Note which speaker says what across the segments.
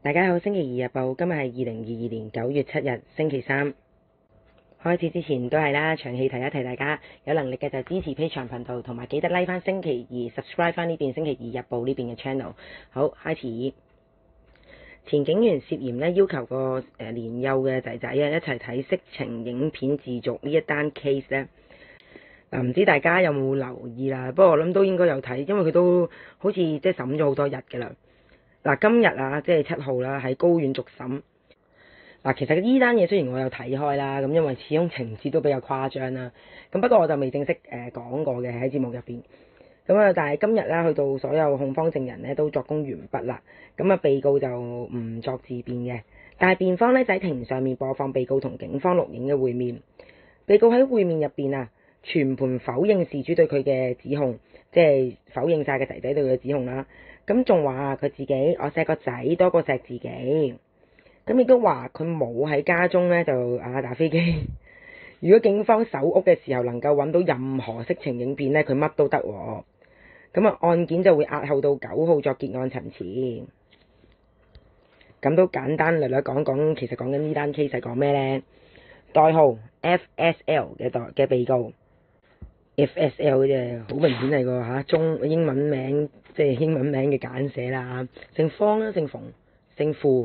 Speaker 1: 大家好，星期二日報，今日係2022年9月7日，星期三。開始之前都係啦，長氣提一提大家，有能力嘅就支持 Patreon 頻道，同埋記得 like 翻星期二 subscribe 翻呢邊星期二日報呢邊嘅 channel。好，開始。前警員涉嫌要求個年幼嘅仔仔一齊睇色情影片自瀆呢一單 case 呢。唔知大家有冇留意啦？不過我諗都應該有睇，因為佢都好似即係審咗好多日㗎啦。今日即係7號啦，喺高院續審。其實呢單嘢雖然我有睇開啦，咁因為始終情節都比較誇張啦。咁不過我就未正式講過嘅喺節目入邊。但係今日啦，去到所有控方證人呢都作供完畢啦。被告就唔作自辯嘅，但係辯方呢就喺庭上面播放被告同警方錄影嘅會面。被告喺會面入邊全盤否認事主對佢嘅指控，即係否認晒個仔仔對佢嘅指控啦。咁仲話佢自己我錫個仔多過錫自己。亦都話佢冇喺家中呢就打飛機。如果警方搜屋嘅時候能夠揾到任何色情影片呢，佢乜都得。案件就會押後到9號作結案陳詞。咁都簡單略略講講，其實講緊呢單 case 係講咩呢？代號 FSL 嘅被告。FSL 嘅好明顯係個英文名，即係英文名嘅簡寫啦。姓方啦，姓馮，姓傅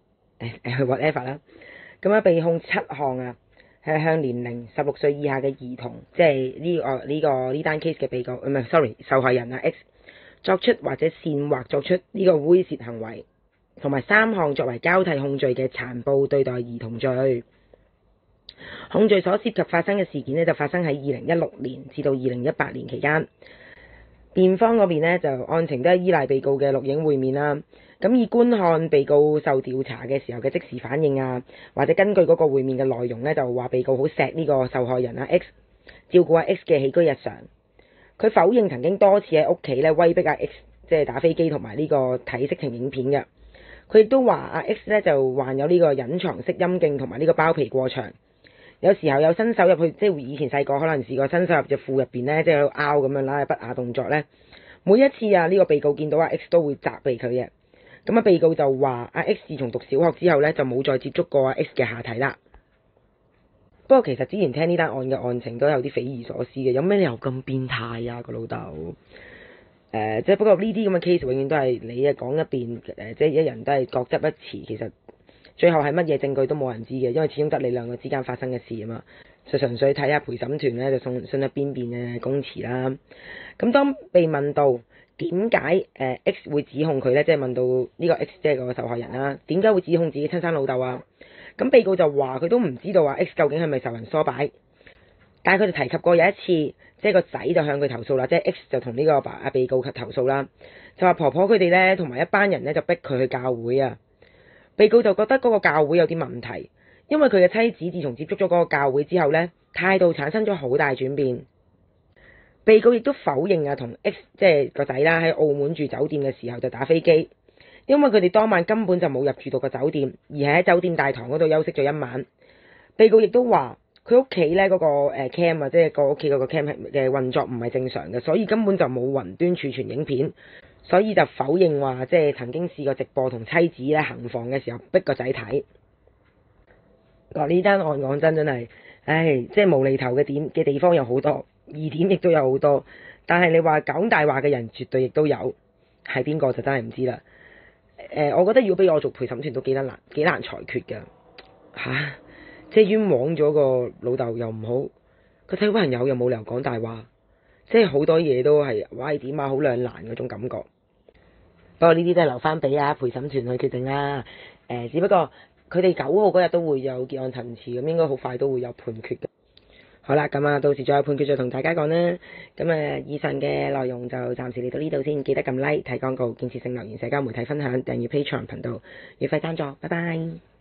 Speaker 1: ，whatever 啦。被控7項係向年齡16歲以下嘅兒童，即係呢單 case 嘅被告，唔係，sorry，受害人X 作出或者煽惑作出呢個猥褻行為，同埋3項作為交替控罪嘅殘暴對待兒童罪。控罪所涉及發生嘅事件就發生喺2016年至到2018年期間。辯方嗰邊就案情都係依賴被告嘅錄影會面啦。以觀看被告受調查嘅時候嘅即時反應或者根據嗰個會面嘅內容就話被告好錫呢個受害人X， 照顧X 嘅起居日常。佢否認曾經多次喺屋企威逼X， 即係打飛機同埋呢個睇色情影片嘅。佢亦都話X 就患有呢個隱藏式陰莖同埋呢個包皮過長。有時候有伸手入去，即係以前細個可能試過伸手入隻褲入邊即係喺度拗咁樣啦，不雅動作呢。每一次呢個被告見到X 都會責備佢嘅。被告就話X 自從讀小學之後就冇再接觸過X 嘅下體啦。不過其實之前聽呢單案嘅案情都有啲匪夷所思嘅，有咩理由咁變態個老豆？即係不過呢啲咁嘅 case 永遠都係你講一邊，即係一人都係各執一詞，其實最後係乜嘢證據都冇人知嘅，因為始終得你兩個之間發生嘅事嘛，就純粹睇下陪審團就信得邊邊嘅供詞啦。當被問到點解X 會指控佢呢？即係問到呢個 X 即係個受害人啦，點解會指控自己親生老豆啊？被告就話佢都唔知道X 究竟係咪受人唆擺，但係佢就提及過有一次，即係個仔就向佢投訴啦，即係 X 就同呢個被告投訴啦，就話婆婆佢哋呢同埋一班人呢就逼佢去教會被告就覺得嗰個教會有啲問題，因為佢嘅妻子自從接觸咗嗰個教會之後呢，態度產生咗好大轉變。被告亦都否認同 X 即係個仔啦喺澳門住酒店嘅時候就打飛機，因為佢哋當晚根本就冇入住到個酒店，而係喺酒店大堂嗰度休息咗一晚。被告亦都話佢屋企呢嗰個cam 即係個屋企嗰個 cam 嘅運作唔係正常嘅，所以根本就冇雲端儲存影片，所以就否認話即係曾經試過直播同妻子行房嘅時候逼個仔睇。呢單案講真係，即係無厘頭嘅地方有好多，疑點亦都有好多，但係你話講大話嘅人絕對亦都有，係邊個就真係唔知啦。我覺得如果俾我做陪審團都幾難裁決㗎。即係冤枉咗個老豆又唔好，個小朋友又冇理由講大話，即係好多嘢都係點好兩難嗰種感覺。不過呢啲都係留翻俾陪審團去決定啦。只不過佢哋9號嗰日都會有結案陳詞，咁應該好快都會有判決嘅。好啦，到時再有判決再同大家講啦。以上嘅內容就暫時嚟到呢度先，記得撳 like、睇廣告、建設性留言、社交媒體分享、訂閱 Patreon 頻道、月費贊助，拜拜。